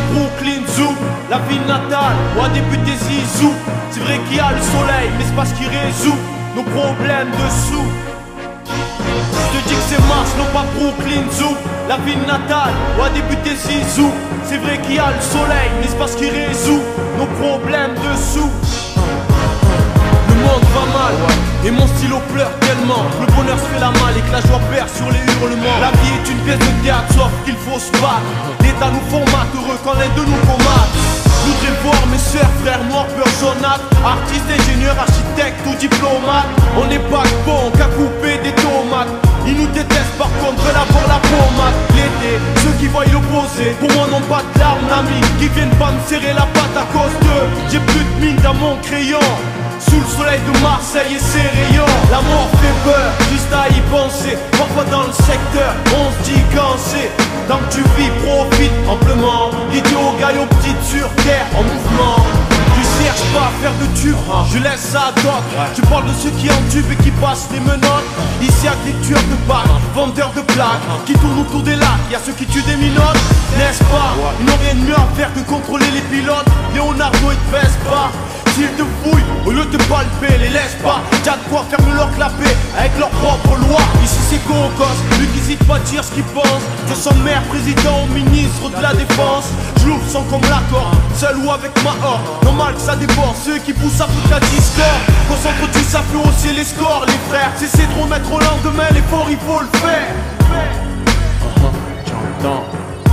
Brooklyn Zoo, la ville natale où a débuté Zizou. C'est vrai qu'il y a le soleil, mais c'est pas ce qui résout nos problèmes de sous. Je te dis que c'est Mars, non pas Brooklyn Zoo, la ville natale où a débuté Zizou. C'est vrai qu'il y a le soleil, mais c'est pas ce qui résout nos problèmes de sous. Le monde va mal, et mon stylo pleure tellement. Le bonheur se fait la malle et que la joie perd sur les hurlements. La vie est une pièce de théâtre, sauf qu'il faut se battre. L'État nous formate, heureux quand l'un de nous comate. Je voudrais voir mes sœurs, frères noirs, peurs jaunâtres, artistes, ingénieurs, architectes ou diplomates. On n'est pas bon qu'à couper des tomates. Ils nous détestent par contre, veulent avoir la pommade. L'été, ceux qui voient l'opposé, pour moi n'ont pas de larmes, amis, qui viennent pas me serrer la patte à cause d'eux. J'ai plus de mine dans mon crayon. Sous le soleil de Marseille et ses rayons. La mort fait peur, juste à y penser. Parfois dans le secteur, on se dit quand c'est. Tant que tu vis, profite amplement. L'idiot gagne aux petites sur terre en mouvement. Tu cherches pas à faire de tube, je laisse ça à d'autres. Je parle de ceux qui entubent et qui passent les menottes. Ici y'a des tueurs de balles, vendeurs de plaques, qui tournent autour des lacs, y'a ceux qui tuent des minottes. N'est-ce pas, ils n'ont rien de mieux à faire que contrôler les pilotes. Leonardo et Vespa, s'ils te fouillent, au lieu de te palper, les laisse pas. T'as de quoi faire leur clapper avec leurs propres lois. Ici c'est Cocos, lui qui hésite pas à dire ce qu'il pense. De son maire, président ou ministre de la défense. Je l'ouvre sans comme l'accord, seul ou avec ma horde. Normal que ça déborde, ceux qui poussent à foutre la discorde. Concentre-tu, ça fait hausser les scores, les frères. Cessez de remettre au lendemain, l'effort il faut le faire. J'entends.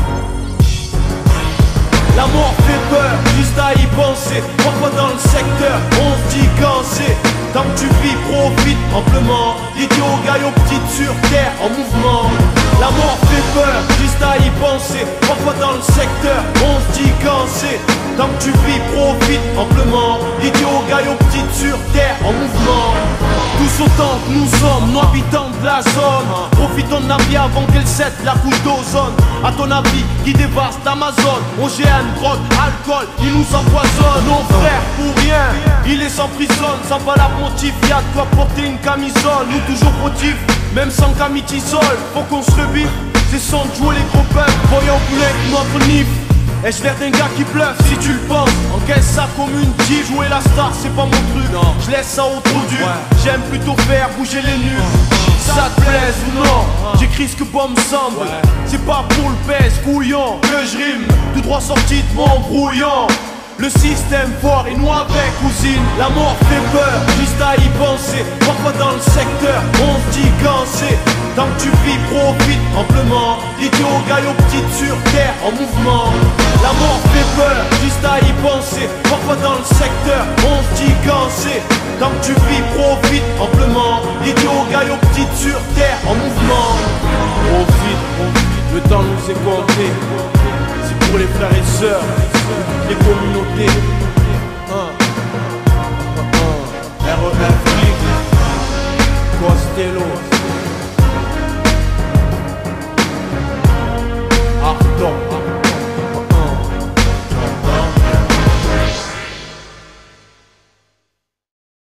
La mort fait peur, juste à y penser. Parfois dans le secteur, on se dit quand c'est. Tant que tu vis, profite amplement. L'idiot gagne aux petites sur terre en mouvement. La mort fait peur, juste à y penser. Parfois dans le secteur, on se dit quand c'est. Tant que tu vis, profite amplement. L'idiot gagne aux petites sur terre en mouvement. Tous autant que nous sommes, nous habitants de la zone. Profitons de la vie avant qu'elle cède la couche d'ozone. À ton avis, qui dévaste l'Amazon? OGM, drogue, alcool, ils nous empoisonnent. Nos frères pour rien, ils les emprisonnent. Sans pas la motif, y'a de quoi porter une camisole. Nous toujours fautifs, même sans camitisol. Faut qu'on se revive, c'est sans jouer les gros peuples. Voyons poulet notre nif. Ai-je l'air d'un gars qui bluffe si tu le penses? Encaisse ça comme une tige, jouer la star c'est pas mon truc. Je laisse ça au trou dur, j'aime plutôt faire bouger les nuls. Ça te plaise ou non, j'écris ce que bon me semble. C'est pas pour le pèse couillon que je rime, tout droit sorti de mon brouillon. Le système fort et nous avec cousine. La mort fait peur, juste à y penser. Parfois dans le secteur, on se dit quand c'est. Tant que tu vis, profite amplement. L'idiot gagne aux petites sur terre en mouvement. La mort fait peur, juste à y penser. Parfois dans le secteur, on se dit quand c'est. Tant que tu vis, profite amplement. L'idiot gagne aux petites sur terre en mouvement. Profite, le temps nous est compté. C'est pour les frères et sœurs, les communautés. REF Costello.